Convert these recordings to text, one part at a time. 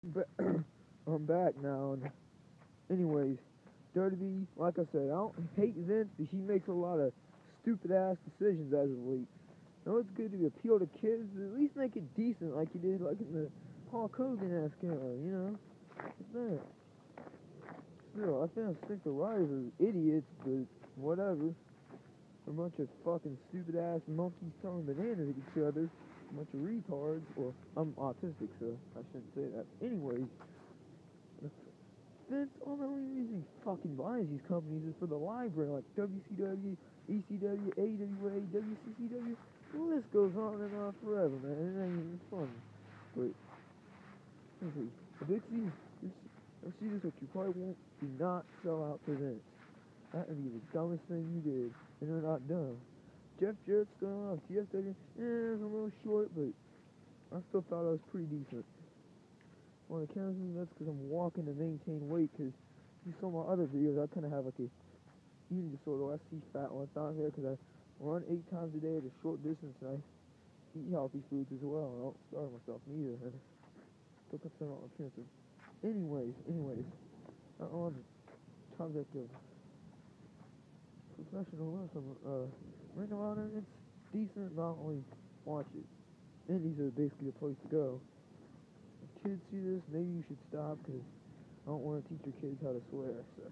But I'm back now, and anyways, WWE, like I said, I don't hate Vince, but he makes a lot of stupid ass decisions as of late. Now it's good to appeal to kids, but at least make it decent like he did like in the Hulk Hogan ass era, you know? It's that. Still, I think the writers are idiots, but whatever. A bunch of fucking stupid ass monkeys throwing bananas at each other. A bunch of retards. Well, I'm autistic, so I shouldn't say that. Anyways, Vince, all the only reason he fucking buys these companies is for the library, like WCW, ECW, AWA, WCCW. The list goes on and on forever, man. It ain't even funny. But, seriously, the big C, see this, what you probably won't do not sell out for Vince. That would be the dumbest thing you did, and they're not dumb. Jeff Jarrett's still on TFW. It's a little short, but I still thought it was pretty decent. On the cameras, that's because I'm walking to maintain weight, because you saw my other videos, I kind of have like a eating disorder. I see fat when it's on here, because I run 8 times a day at a short distance, and I eat healthy foods as well. I don't starve myself neither, and still concerned about my appearance. Anyways, on the subject of professional wrestling, Ring of Honor, it's decent, not only watch it. Indies are basically the place to go. If kids see this, maybe you should stop, because I don't want to teach your kids how to swear, so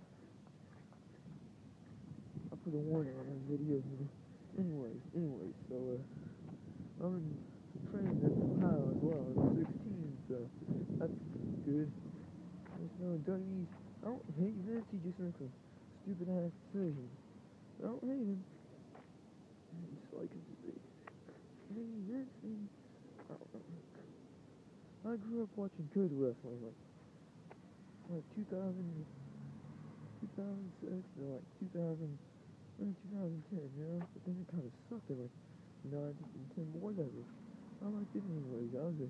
I'll put a warning on this video. Anyways, so I'm in training at Ohio as well. I'm 16, so that's good. There's no dummies. I don't hate Vince, he just makes a stupid ass decision. I don't hate him. I just like his disease. Maybe Vince, maybe, I don't know. I grew up watching good wrestling, like 2006 or like 2000, maybe 2010, you know? But then it kind of sucked at like 9 10, whatever. I liked it anyways. I was a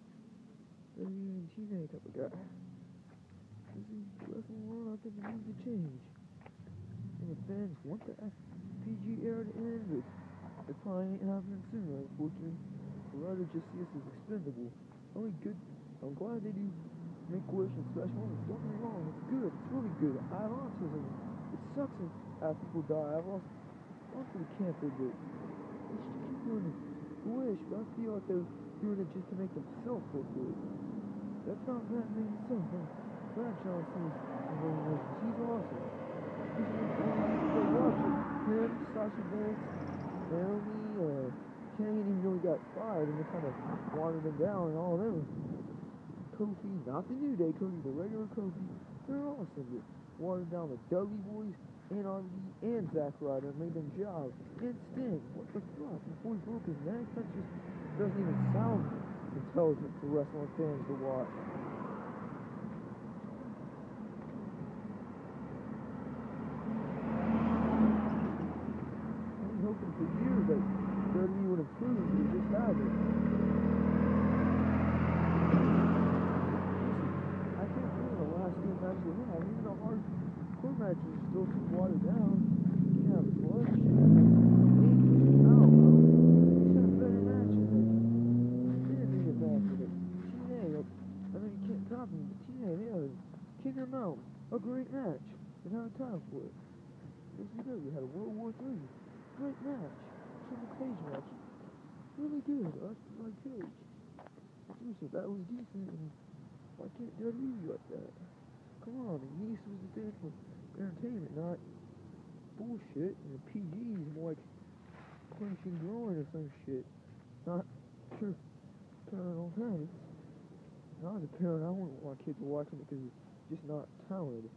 teenage type of guy. This is wrestling world, I think it needs to change. And the fans want the PG era to end, but it probably ain't happening soon, unfortunately. I'd rather just see us as expendable. Only good. I'm glad they do Make-A-Wish and special ones. Don't get me wrong, it's good. It's really good. I have autism. It sucks when people die. I've lost to cancer, but they should keep doing the wish. But I feel like they're doing it just to make themselves look good. That's not that main stuff. Brad John Cena's He's awesome. He's they watch it. Him, Sasha Banks, Naomi, Kane, even though he got fired, and they kind of watered him down, and all of them. Kofi, not the New Day Kofi, the regular Kofi, they're awesome. But watered down the Dudley Boys, and RVD, and Zack Ryder, made them jobs. And Sting, what the fuck? Before he broke his neck, that just doesn't even sound intelligent for wrestling fans to watch. I was hoping for years that WWE would improve, but it just hasn't. I can't believe the last two matches we had. Even the hardcore matches are still too watered down. You can't have blood shit. I don't know. These have better matches. Like, match with TNA. Like, I know you can't top them, but TNA, they had King of the Mountain. A great match. They had time for it. WCW had a World War III. Great match. Triple cage match. Really good. Like Cage. Seriously, that was decent. And why can't WWE be like that? Come on, the East was the thing for entertainment, not bullshit. And the PG is more like punching groin or some shit. Not pure parental habits. When I was a parent, I wouldn't want kids watching it because it's just not talented.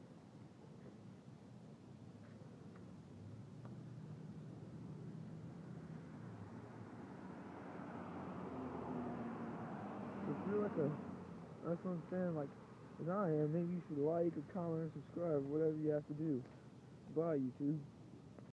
If you're like a wrestling fan like as I am, maybe you should like or comment or subscribe, whatever you have to do. Bye, YouTube.